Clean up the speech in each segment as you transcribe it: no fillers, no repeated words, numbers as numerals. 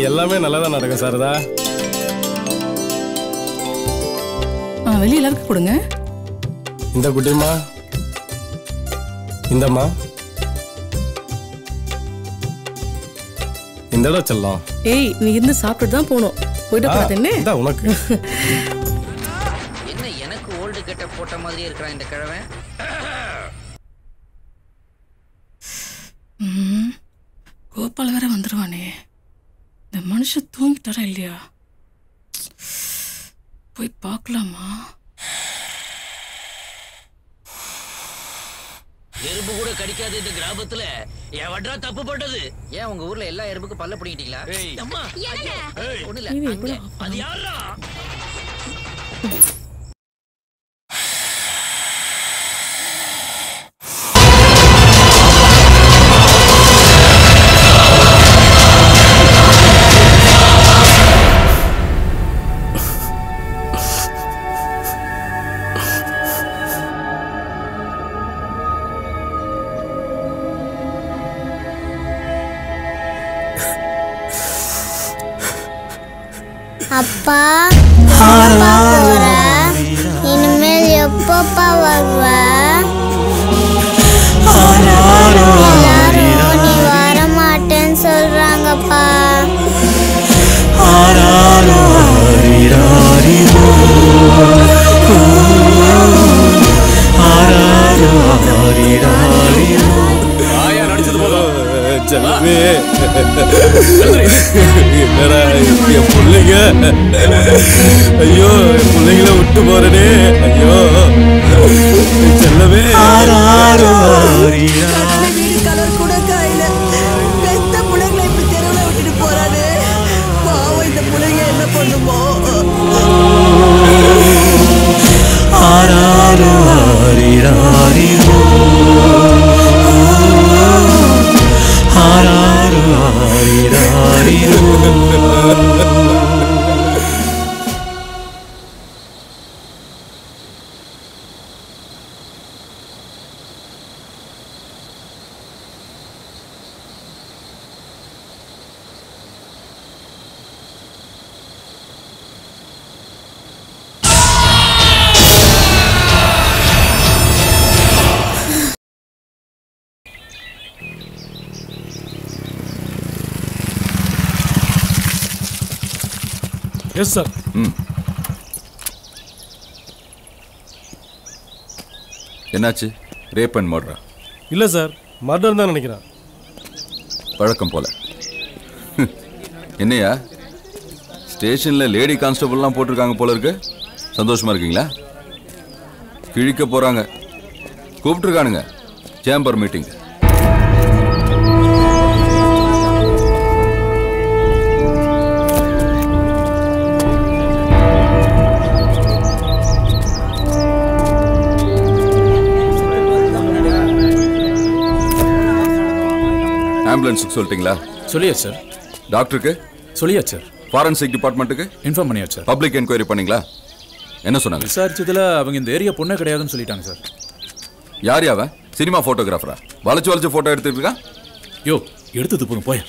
எல்லாமே நல்லதா நடக்கும் சாரதா. வெளியே எல்லாருக்கும் கொடுங்க. இந்த குட்டிமா, இந்தம்மா, இந்த இடம் செல்லம். ஏய், நீ இருந்து சாப்பிட்டு தான் போகணும். போயிட்டு போறதுன்னு இந்தா உனக்கு. என்ன எனக்கு ஓல்டு கெட்ட போட்ட மாதிரி இருக்கிறான் இந்த கிழவன். கோபால் வேற வந்துருவானே. இந்த மனுஷன் தூங்கிட்டாரா இல்லையா? போய் பார்க்கலாமா? எறும்பு கூட கடிக்காது இந்த கிராமத்துல. என் வட்ரா தப்பு போட்டது. ஏன் உங்க ஊர்ல எல்லா எறும்புக்கும் பல்ல பிடிக்கிட்டீங்களா? அம்மா ஒண்ணு இல்ல. அது யாரா? அப்பா இனிமேல் எப்பப்பா வருவ? எல்லாரும் நீ வர மாட்டேன்னு சொல்றாங்கப்பா. என்னடா என் பிள்ளைங்க, ஐயோ என் பிள்ளைங்கள விட்டு போறனே, ஐயோ செல்லவே. கலர் கூட கையில பெத்த பிள்ளைங்களை இப்படி தெருவுல விட்டுட்டு போறாரு. பாவம் இந்த பிள்ளைங்க என்ன பண்ணுமோ? Yes sir. என்னாச்சு? ரேப் அண்ட் மர்டரா? இல்லை சார், மர்டர் தான் நினைக்கிறேன். பழக்கம் போல. என்னையா ஸ்டேஷனில் லேடி கான்ஸ்டபிள்லாம் போட்டிருக்காங்க போல இருக்கு. சந்தோஷமா இருக்கீங்களா? கிழிக்க போறாங்க, கூப்பிட்டுருக்கானுங்க சேம்பர் மீட்டிங். ஆம்புலன்ஸுக்கு சொல்லிட்டீங்களா? சொல்லியாச்சு சார். டாக்டருக்கு சொல்லியாச்சு சார். ஃபாரன்சிக் டிபார்ட்மெண்ட்டுக்கு இன்ஃபார்ம் பண்ணியாச்சு சார். பப்ளிக் என்கொயரி பண்ணீங்களா? என்ன சொன்னாங்க? விசாரிச்சதுல அவங்க இந்த ஏரியா பொண்ணே கிடையாதுன்னு சொல்லிட்டாங்க சார். யார் அவன்? சினிமா போட்டோகிராஃபரா? வளைச்சு வளைச்சு போட்டோ எடுத்துட்டு இருக்கான். யோ, எடுத்தது போதும் போய்.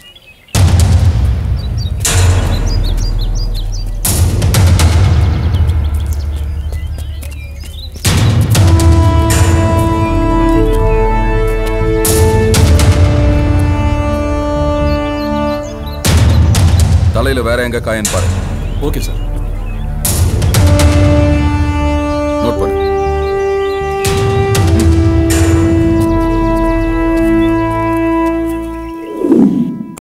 தலையில வேற எங்க காயன் பாரு. Okay sir. நோட் பண்ணு.